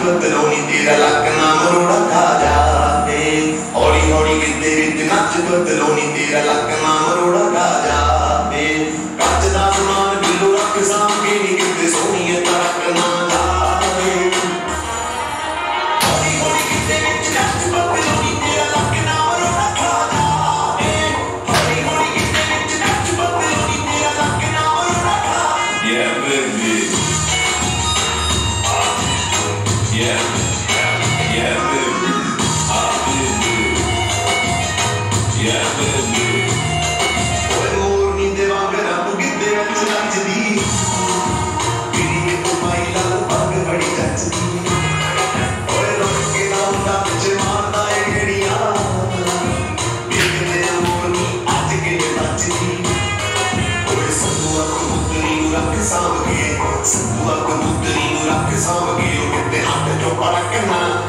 बदलो नी तेरा लक ना मरोड़ा खा जाए हौली हौली गिद्दे विच नच बदलो नी तेरा लक ना मरोड़ा खा जाए कच दा समान बिलो रख साम के नी गिद्दे सोहणीए तरक ना जाए हौली हौली गिद्दे विच नच बदलो नी तेरा लक ना मरोड़ा खा जाए हौली हौली गिद्दे विच नच बदलो नी तेरा लक ना मरोड़ा खा yeah baby yeah yeah baby yeah baby ओए मोरनी दे वांगरा तू गिद्दे विच नचदी पीड़ी तो पाई लाल पग बड़ी जचदी ओए रोक के लाउंदा विच मारदा ए गेड़ियां गिद्दे मोरनी अज के नचदी ओए संगुआ कबूतरी नू रख सांभ के संगुआ कबूतरी नू रख सांभ के ओ गिद्दे हाथ चों पड़क ना